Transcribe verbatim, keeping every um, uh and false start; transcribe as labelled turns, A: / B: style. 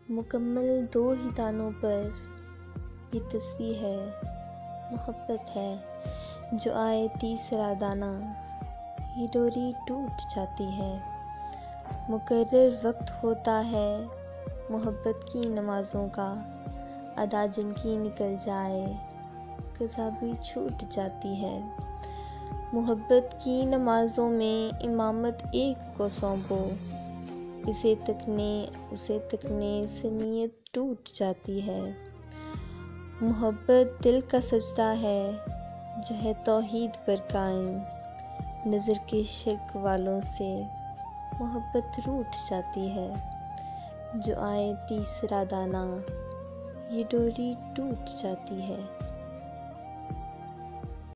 A: मुकम्मल दो ही दानों पर ये तस्बीह है, मोहब्बत है। जो आए तीसरा दाना ये डोरी टूट जाती है। मुकर्रर वक्त होता है मोहब्बत की नमाज़ों का, अदा जिनकी निकल जाए क़ज़ा भी छूट जाती है। मोहब्बत की नमाज़ों में इमामत एक को सौंपो, इसे तकने उसे तकने से नीयत टूट जाती है। मोहब्बत दिल का सजदा है जो है तौहीद पर कायम, नज़र के शिर्क वालों से मोहब्बत रूठ जाती है। जो आए तीसरा दाना ये डोरी टूट जाती है।